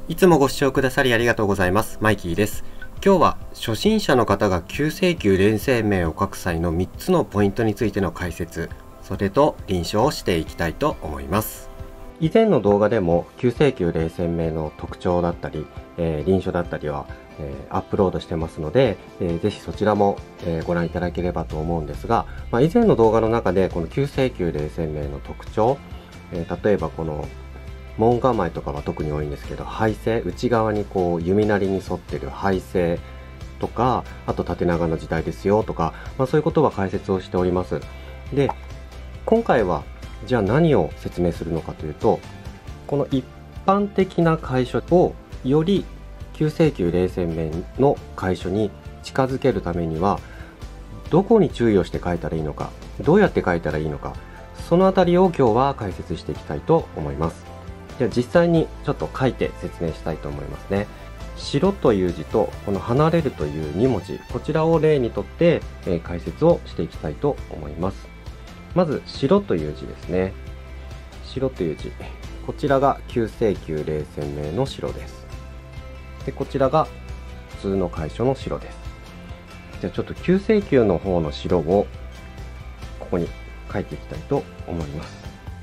いつもご視聴くださりありがとうございます。マイキーです。今日は初心者の方が急性期連戦名を書く際の3つのポイントについての解説、それと臨床をしていきたいと思います。以前の動画でも急性期連戦名の特徴だったり、臨床だったりは、アップロードしてますので、ぜひそちらも、ご覧いただければと思うんですが、以前の動画の中でこの急性期連戦名の特徴、例えばこの門構えとかは特に多いんですけど、背勢、内側にこう弓なりに沿ってる背勢とか、あと縦長の時代ですよとか、そういうことは解説をしております。で、今回はじゃあ何を説明するのかというと、この一般的な楷書をより急性期連戦名の楷書に近づけるためには、どこに注意をして書いたらいいのか、どうやって書いたらいいのか、そのあたりを今日は解説していきたいと思います。では実際にちょっと書いて説明したいと思いますね。白という字とこの離れるという2文字、こちらを例にとって、解説をしていきたいと思います。まず白という字ですね。白という字、こちらが急性期連戦名の白です。でこちらが普通の楷書の白です。じゃあちょっと急性期の方の白をここに書いていきたいと思います。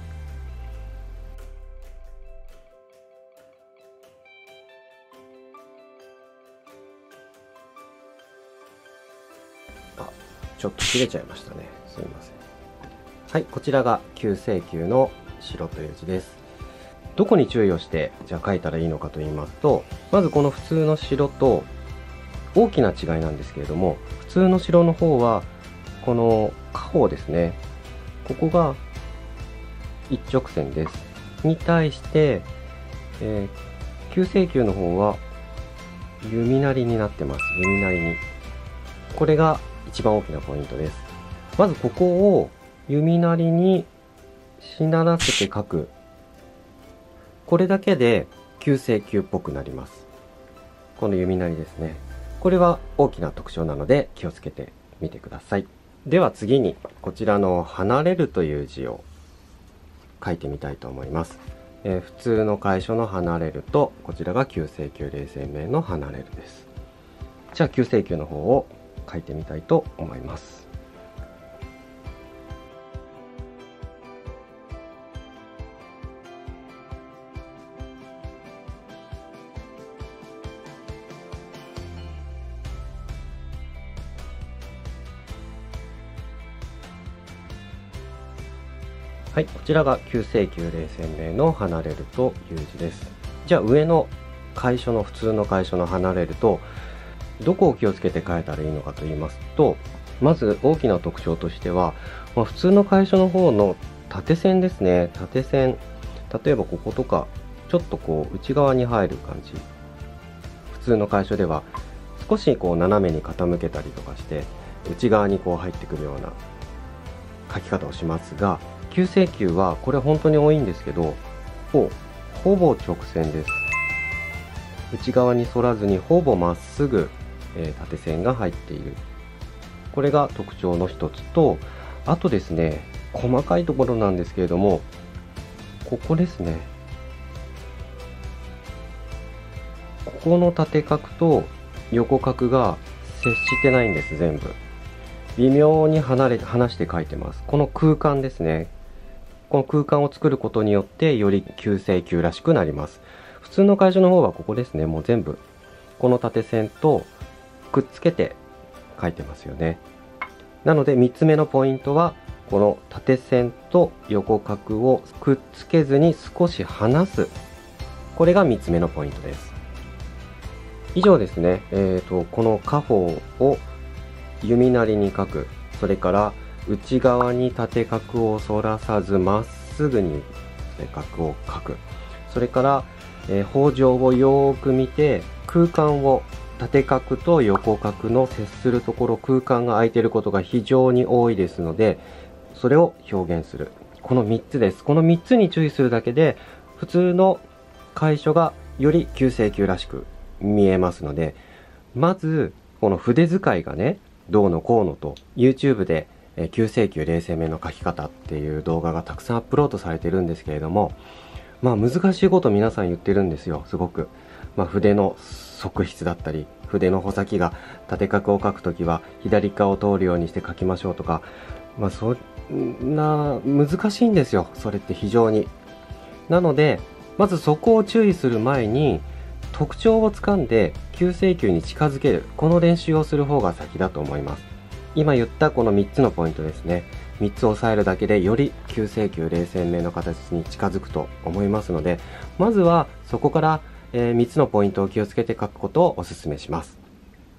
ちょっと切れちゃいましたね。すみません。はい、こちらが急性期の白という字です。どこに注意をしてじゃあ書いたらいいのかと言いますと、まずこの普通の白と大きな違いなんですけれども、普通の白の方はこの下方ですね、ここが一直線です。に対して、急性期の方は弓なりになってます。弓なりに。これが一番大きなポイントです。まずここを弓なりにしならせて書く。これだけで急性期っぽくなります。この弓なりですね。これは大きな特徴なので気をつけてみてください。では次にこちらの離れるという字を書いてみたいと思います。普通の楷書の離れると、こちらが急性期連戦名の離れるです。じゃあ急性期の方を書いてみたいと思います。はい、こちらが急性期連戦名の離れるという字です。じゃあ上の楷書の普通の楷書の離れると、どこを気をつけて書いたらいいのかと言いますと、まず大きな特徴としては、普通の楷書の方の縦線ですね。縦線、例えばこことかちょっとこう内側に入る感じ。普通の楷書では少しこう斜めに傾けたりとかして内側にこう入ってくるような書き方をしますが、急性期はこれ本当に多いんですけど、ほぼ直線です。内側に反らずにほぼまっすぐ縦線が入っている。これが特徴の一つと、あとですね、細かいところなんですけれども、ここですね。ここの縦角と横角が接してないんです、全部。微妙に離して書いてます。この空間ですね。この空間を作ることによってより急性期らしくなります。普通の楷書の方はここですね。もう全部この縦線とくっつけて書いてますよね。なので3つ目のポイントは、この縦線と横角をくっつけずに少し離す。これが3つ目のポイントです。以上ですね。この下方を弓なりに書く。それから内側に縦角を反らさずまっすぐに縦角を書く。それから、方丈をよーく見て、空間を縦角と横角の接するところ、空間が空いていることが非常に多いですので、それを表現する。この3つです。この3つに注意するだけで、普通の楷書がより急性期らしく見えますので、まずこの筆使いがね、どうのこうのと YouTube で急性期連戦名の書き方っていう動画がたくさんアップロードされてるんですけれども、難しいこと皆さん言ってるんですよ、すごく。 筆の側筆だったり、筆の穂先が縦画を描くときは左側を通るようにして描きましょうとか、そんな難しいんですよ、それって非常に。なのでまずそこを注意する前に特徴をつかんで九星球に近づける、この練習をする方が先だと思います。今言ったこの3つのポイントですね、3つを押さえるだけでより九星球冷線名の形に近づくと思いますので、まずはそこから3つのポイントを気をつけて書くことをお勧めします。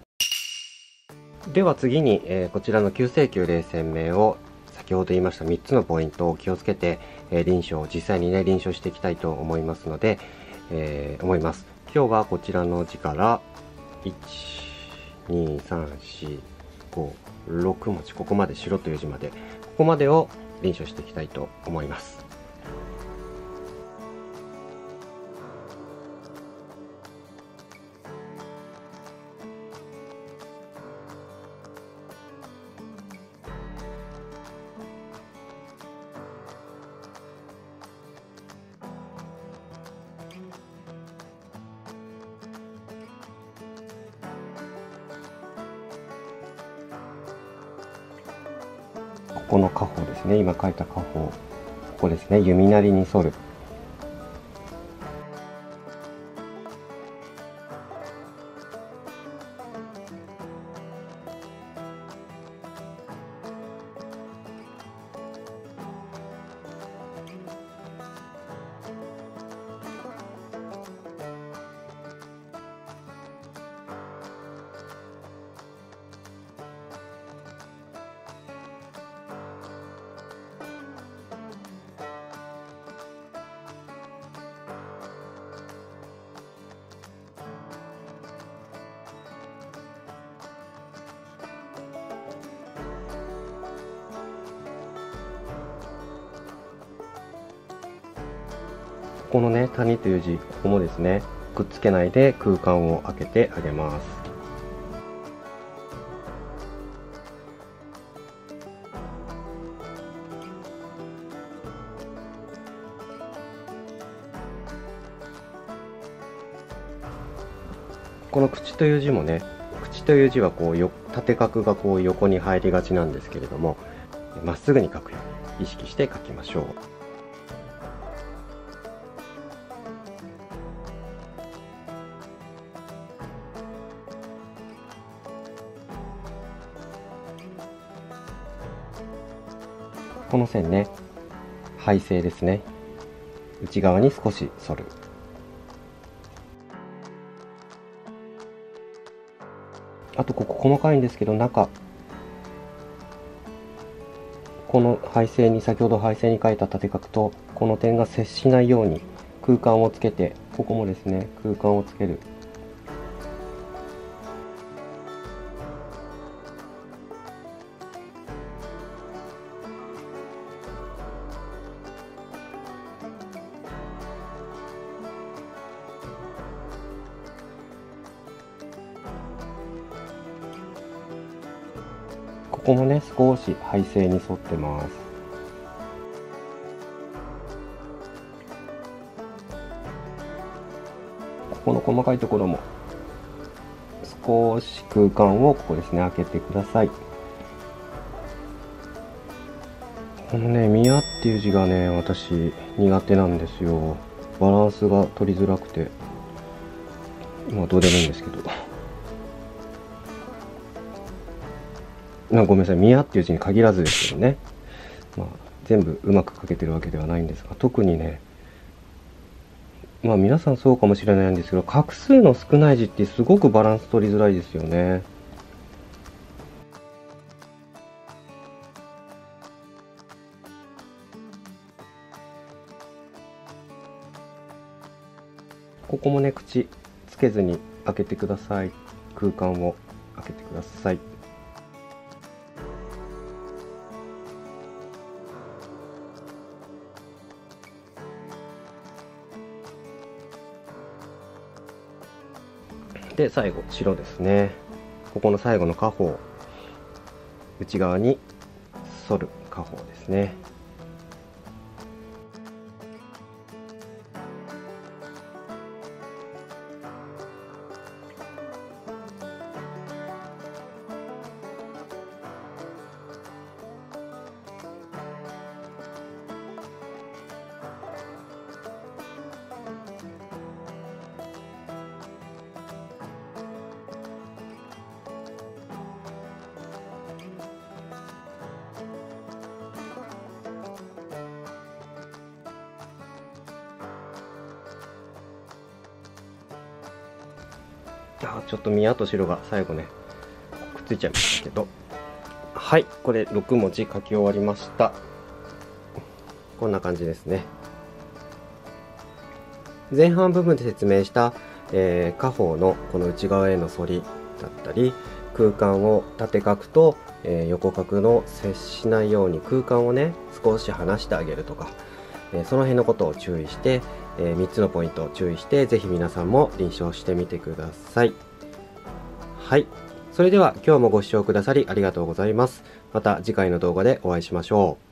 では次に、こちらの九星球冷線名を先ほど言いました3つのポイントを気をつけて、実際にね臨床していきたいと思いますので、今日はこちらの字から12345 6文字、ここまで白という字まで、ここまでを臨床していきたいと思います。ここの下方ですね、今書いた下方、ここですね、弓なりに反る。このね、谷という字、ここもですね、くっつけないで空間を空けてあげます。この口という字もね、口という字はこう縦角がこう横に入りがちなんですけれども、まっすぐに書くように意識して書きましょう。この線ね、背線ですね。内側に少し反る。あとここ細かいんですけど、この背線に、先ほど背線に書いた縦角とこの点が接しないように空間をつけて、ここもですね、空間をつける。ここもね、少し背線に沿ってます。ここの細かいところも少し空間をここですね、開けてください。このね、宮っていう字がね、私苦手なんですよ。バランスが取りづらくて、まあどうでもいいんですけど。ごめんなさい、宮っていう字に限らずですけどね、全部うまく書けてるわけではないんですが、特にね、皆さんそうかもしれないんですけど、画数の少ない字ってすごくバランス取りづらいですよね。ここもね、口つけずに開けてください。空間を開けてください。で、最後、白ですね。ここの最後の下方、内側に反る下方ですね。 ちょっと宮と白が最後ねくっついちゃいましたけど、はい、これ6文字書き終わりました。こんな感じですね。前半部分で説明した、下方のこの内側への反りだったり、空間を縦角と、横角の接しないように空間をね少し離してあげるとか、その辺のことを注意して、3つのポイントを注意してぜひ皆さんも臨床してみてください。はい、それでは今日もご視聴くださりありがとうございます。また次回の動画でお会いしましょう。